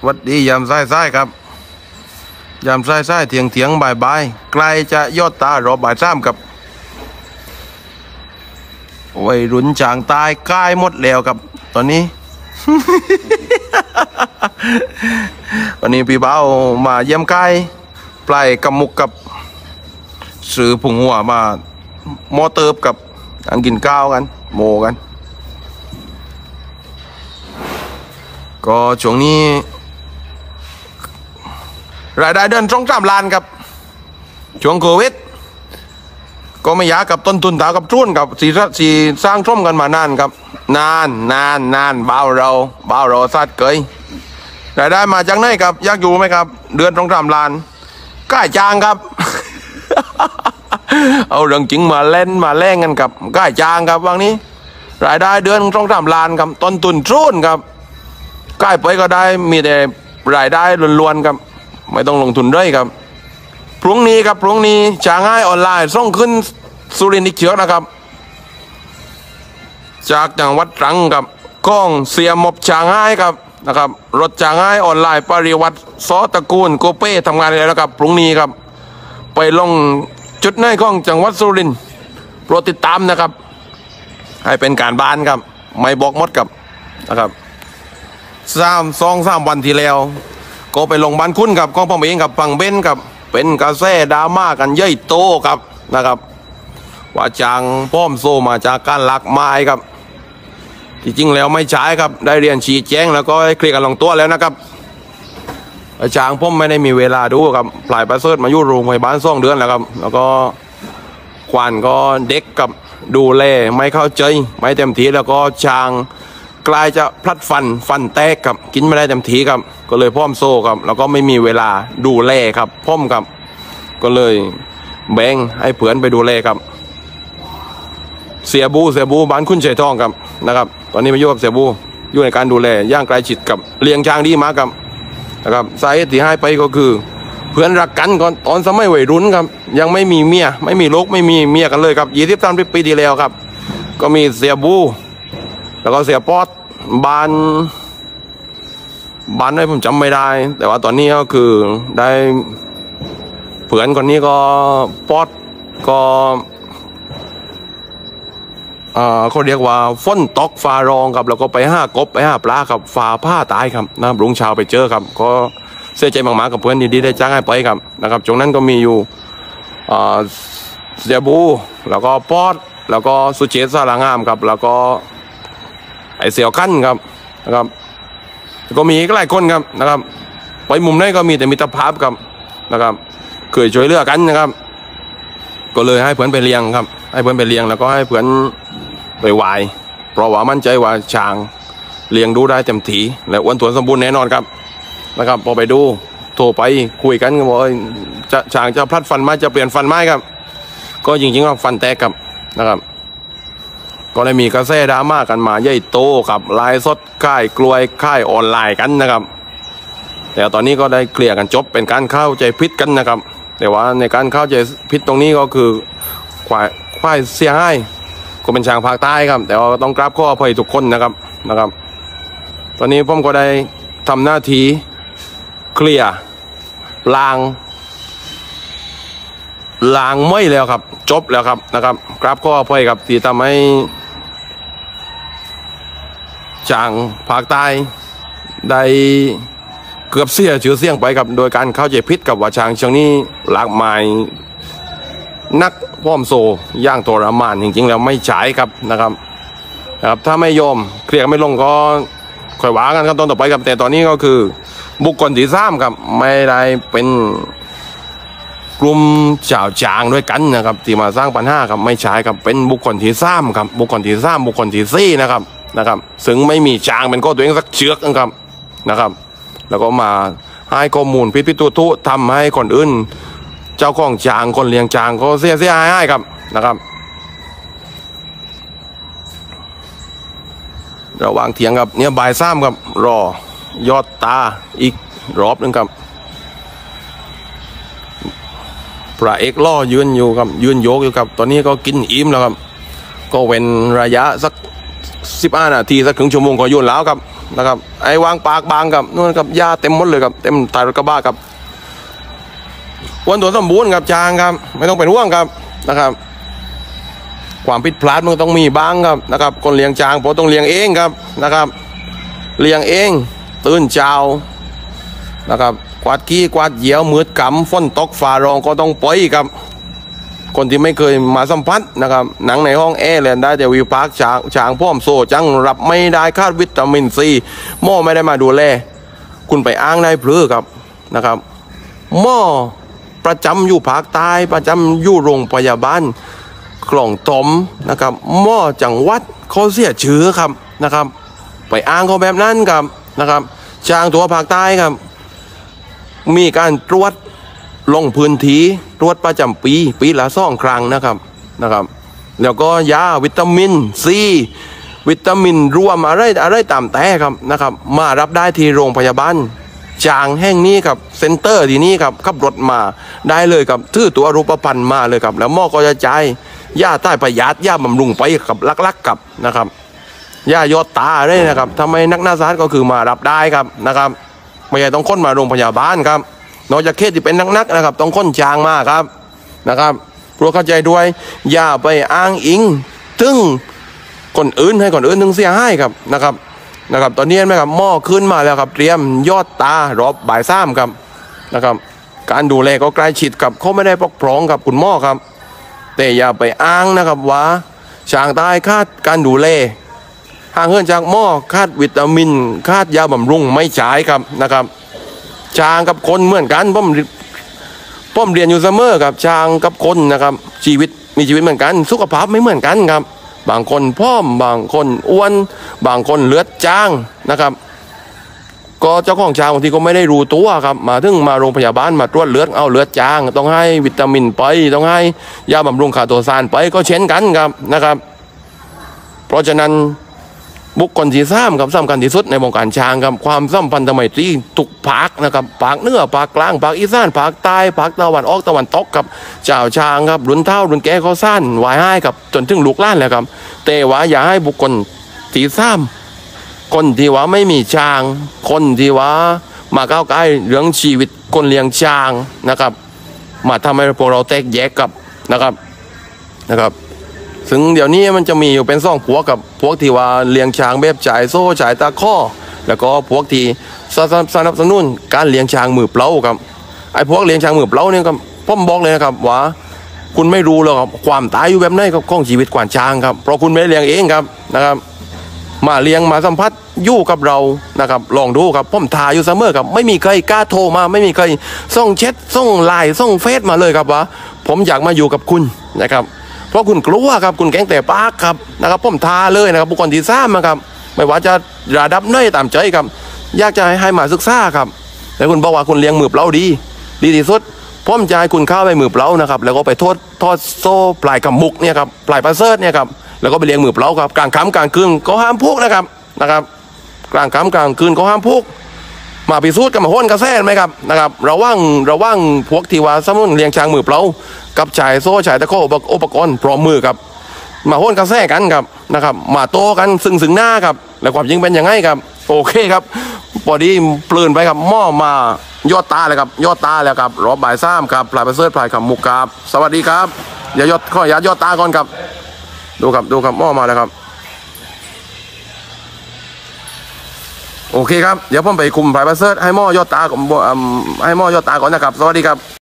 วัดดียามไส้ครับยามไส้เถียงบ่ายใกล้จะยอดตารอบ่ายซ้ำกับวัยรุ่นจางตายใกล้หมดแล้วครับตอนนี้ วันนี้พี่เบ้ามาเยี่ยมใกล้ปลายกำมุกกับสื่อผงหัวมาโมเติบกับอันกินข้าวกันโมกันก็ช่วงนี้รายได้เดือน2-3 ล้านครับช่วงโควิดก็ไม่ยากกับต้นทุนเท่ากับทุนกับสีสร้างท่มกันมานานครับนานบ้าเราซาดเกยรายได้มาจากไหนครับอยากอยู่ไหมครับเดือน2-3 ล้านก้ายจางครับ เอาเรื่องจริงมาเล่นมาแล่งกันกับก้ายจางครับวันนี้รายได้เดือน2-3 ล้านครับต้นทุนทุนครับก้ายไปก็ได้มีแต่รายได้ล้วนๆครับไม่ต้องลงทุนด้วยครับพรุ่งนี้ชางง่ายออนไลน์ส่งขึ้นสุรินทร์อีกเชือกนะครับจากจังหวัดตรังกับก้องเสียมบชางง่ายครับนะครับรถชางง่ายออนไลน์ปริวัติซอตระกูลโกเป้ทำงานแล้วครับพรุ่งนี้ครับไปลงจุดในก้องจังหวัดสุรินทร์โปรดติดตามนะครับให้เป็นการบ้านครับไม่บอกมดกับนะครับ2-3 วันที่แล้วก็ไปลงบ้านคุณกับกองพ่อเองกับฝั่งเบนกับเป็นกระแสดราม่ากันเย่ยโตครับนะครับว่าจางป้อมโซมาจากการลักไม้ครับที่จริงแล้วไม่ใช่ครับได้เรียนชี้แจงแล้วก็เคลียร์กันลงตัวแล้วนะครับจางป้อมไม่ได้มีเวลาดูครับปลายประเสริฐมาอยู่โรงพยาบาล2 เดือนแล้วครับแล้วก็ควานก็เด็กกับดูแลไม่เข้าใจไม่เต็มที่แล้วก็จางกลายจะพลัดฟันแตกครับกินไม่ได้เต็มทีครับก็เลยพ่อมโซ่ครับแล้วก็ไม่มีเวลาดูแลครับพ่อมครับก็เลยแบ่งให้เผื่อนไปดูแลครับเสียบูบ้านคุณชัยทองครับนะครับตอนนี้มาอยู่กับเสียบูอยู่ในการดูแลย่างใกล้ชิดกับเลี้ยงช้างดีมากครับนะครับสาเหตุที่ให้ไปก็คือเพื่อนรักกันก่อนตอนสมัยวัยรุ่นครับยังไม่มีเมียไม่มีลูกไม่มีเมียกันเลยครับ23 ปีที่แล้วครับก็มีเสียบูแล้วก็เสียป๊อดบ้านได้ผมจำไม่ได้แต่ว่าตอนนี้ก็คือได้เผื่อนคนนี้ก็ป๊อดก็เขาเรียกว่าฝนตกฟ้าร้องครับแล้วก็ไปหากบไปหาปลาครับฟ้าผ้าตายครับนะลุงชาวไปเจอครับก็เสียใจมากๆกับเพื่อนดีๆได้จ้างให้ไปครับนะครับช่วงนั้นก็มีอยู่เสียบูแล้วก็ป๊อดแล้วก็สุเชษฐ์สารางามครับแล้วก็ไอเสี่ยวขั้นครับนะครับก็มีหลายคนครับนะครับไปมุมไหนก็มีแต่มิตรภาพครับนะครับเคยช่วยเหลือกันนะครับก็เลยให้เพื่อนไปเลี้ยงครับให้เพื่อนไปเลี้ยงแล้วก็ให้เพื่อนไปไหวเพราะว่ามั่นใจว่าช้างเลี้ยงดูได้เต็มทีและอ้วนท้วนสมบูรณ์แน่นอนครับนะครับพอไปดูโทรไปคุยกันก็บอกจะช้างจะพลัดฟันไหมจะเปลี่ยนฟันไหมครับก็จริงๆว่าฟันแตกครับนะครับก็ได้มีกระแสดราม่ากันมาใหญ่โตกับไลฟ์สดค่ายกลวยค่ายออนไลน์กันนะครับแต่ตอนนี้ก็ได้เคลียร์กันจบเป็นการเข้าใจผิดกันนะครับแต่ว่าในการเข้าใจผิดตรงนี้ก็คือควายเสียหายก็เป็นช้างภาคใต้ครับแต่ว่าต้องกราบข้ออภัยทุกคนนะครับตอนนี้ผมก็ได้ทำหน้าที่เคลียร์ล้างไม่แล้วครับจบแล้วครับนะครับกราบข้ออภัยครับที่ทำให้ช้างภาคใต้ได้เกือบเสียชื่อเสียงไปครับโดยการเข้าใจผิดกับว่าช้างเชียงนี้หลากหลายนักพ่อมโซย่างทรมานจริงๆแล้วไม่ใช่ครับนะครับถ้าไม่ยอมเคลียร์ไม่ลงก็ค่อยว่ากันครับตอนต่อไปครับแต่ตอนนี้ก็คือบุคคลที่3ครับไม่ได้เป็นกลุ่มเจ้าจางด้วยกันนะครับที่มาสร้างปัญหาครับไม่ใช่ครับเป็นบุคคลที่3ครับบุคคลที่3บุคคลที่4นะครับซึ่งไม่มีจางเป็นข้อตัวเองสักเชือกนะครับแล้วก็มาให้ข้อมูลพิทุทำให้คนอื่นเจ้าของจางคนเลี้ยงจางก็เสียหายครับนะครับระหว่างเถียงครับเนี่ยบ่าย3ครับรอยอดตาอีกรอบนึงครับพระเอกล่อยืนอยู่ครับยืนโยกอยู่ครับตอนนี้ก็กินอิ่มแล้วครับก็เป็นระยะสัก15 นาทีสักครึ่งชั่วโมงก็ยืนแล้วครับนะครับไอ้วางปากบางกับนู่นกับหญ้าเต็มหมดเลยครับเต็มท้ายรถกระบะครับวันตัวสมบูรณ์ครับช้างครับไม่ต้องเป็นห่วงครับนะครับความผิดพลาดมันต้องมีบ้างครับนะครับคนเลี้ยงช้างเพราะต้องเลี้ยงเองครับนะครับเลี้ยงเองตื่นเช้านะครับกวาดขี้กวาดเหยี่ยวมืดกำฝนตกฟ้าร้องก็ต้องปล่อยครับคนที่ไม่เคยมาสัมผัสนะครับหนังในห้องแอร์เลยได้แต่วิวพาร์คช้างพ่อมโซจังรับไม่ได้คาดวิตามินซีหม้อไม่ได้มาดูแลคุณไปอ้างได้พลือครับนะครับหม้อประจำอยู่ภาคใต้ประจำอยู่โรงพยาบาลคลองตมนะครับหม้อจังหวัดเขาเสียชื่อครับนะครับไปอ้างเขาแบบนั้นครับนะครับช้างตัวภาคใต้ครับมีการตรวจลงพื้นที่ตรวจประจำปีละ2 ครั้งนะครับแล้วก็ยาวิตามินซีวิตามินรวมอะไรตามแต่ครับนะครับมารับได้ที่โรงพยาบาลช้างแห่งนี้ครับเซ็นเตอร์ที่นี่ครับขับรถมาได้เลยครับถือตัวรูปพรรณมาเลยครับแล้วหมอก็จะจ่ายยาใต้ประหยัดยาบำรุงไปกับลักๆกับนะครับยายอดตาได้นะครับทำไมนักหน้าซาดก็คือมารับได้ครับนะครับไม่ใช่ต้องค้นมาโรงพยาบาลครับนอกจากเคสที่เป็นนักๆนะครับต้องค้นช้างมาครับนะครับโปรดเข้าใจด้วยอย่าไปอ้างอิงถึงคนอื่นให้คนอื่นถึงเสียหายครับนะครับตอนนี้ไหมครับหม้อขึ้นมาแล้วครับเตรียมยอดตารอบบ่าย3ครับนะครับการดูแลก็ใกล้ชิดกับเขาไม่ได้ปกป้องกับคุณหมอครับแต่อย่าไปอ้างนะครับว่าช้างตายคาดการดูแลห่างเหินจากหม้อคาดวิตามินคาดยาบำรุงไม่ใช้ครับนะครับช้างกับคนเหมือนกันผมเรียนอยู่เสมอครับช้างกับคนนะครับมีชีวิตเหมือนกันสุขภาพไม่เหมือนกันครับบางคนผอมบางคนอ้วนบางคนเลือดจางนะครับก็เจ้าของช้างบางทีก็ไม่ได้รู้ตัวครับมาถึงมาโรงพยาบาลมาตรวจเลือดเอาเลือดจางต้องให้วิตามินไปต้องให้ยาบำรุงขาตัวซานไปก็เช่นกันครับนะครับเพราะฉะนั้นบุคคลที่3ครับสำคัญที่สุดในวงการช้างครับความสัมพันธไมตรีทุกภาคนะครับภาคเหนือภาคกลางภาคอีสานภาคใต้ภาคตะวันออกตะวันตกครับเจ้าช้างครับรุ่นเท่ารุ่นแก่เขาสั้นวายให้ครับจนถึงลูกหลานแล้วครับแต่ว่าอย่าให้บุคคลที่3คนที่ว่าไม่มีช้างคนที่ว่ามาก้าวไกลเรื่องชีวิตคนเลี้ยงช้างนะครับมาทำให้พวกเราแตกแยกกับนะครับซึ่งเดี๋ยวนี้มันจะมีอยู่เป็น2 พวกกับพวกที่ว่าเลี้ยงช้างแบบจ่ายโซ่จ่ายตาข้อแล้วก็พวกที่สนับสนุนการเลี้ยงช้างมือเปล่าครับไอ้พวกเลี้ยงช้างมือเปล่าเนี่ยครับผมบอกเลยนะครับว่าคุณไม่รู้หรอกครับความตายอยู่แบบไหนครับของชีวิตกว่าช้างครับเพราะคุณไม่ได้เลี้ยงเองครับนะครับมาเลี้ยงมาสัมผัสอยู่กับเรานะครับลองดูครับผมทาอยู่เสมอครับไม่มีใครกล้าโทรมาไม่มีใครส่งแชทส่งไลน์ส่งเฟซมาเลยครับว่าผมอยากมาอยู่กับคุณนะครับเพราะคุณกลัวครับคุณแกงแต่ปากครับนะครับผมทาเลยนะครับบุคคลที่3นะครับไม่ว่าจะระดับไหนตามใจครับอยากจะให้มาศึกษาครับแต่คุณบอกว่าคุณเลี้ยงมือเปล่าดีที่สุดผมจะให้คุณเข้าไปมือเปล่านะครับแล้วก็ไปทอดโซ่ปลายกำมุกเนี่ยครับปลายปลาเซิร์เนี่ยครับแล้วก็ไปเลี้ยงมือเปล่าครับกลางค่ำกลางคืนก็ห้ามพูกนะครับกลางค่ำกลางคืนก็ห้ามพูกมาพิสูจน์กันมาโหนกระแสไหมครับนะครับระว่างพวกที่ว่าสมุนเลี้ยงช้างมือเปล่ากับชายโซ่ชายตะโคอุปกรณ์พร้อมมือครับมาโหนกระแสกันครับนะครับมาโตกันซึ่งหน้าครับแล้วความจริงเป็นยังไงครับโอเคครับพอดีปลืนไปครับหม้อมายอดตาเลยครับยอดตาแล้วครับรอบบ่าย3ครับปลายประเสริฐปลายคำมุกครับสวัสดีครับอย่ายอดข้อยอดตาก่อนครับดูครับหม้อมาแล้วครับโอเคครับเดี๋ยวผมไปคุมปลายประเสริฐให้หม้อยอดตาก่อนนะครับสวัสดีครับ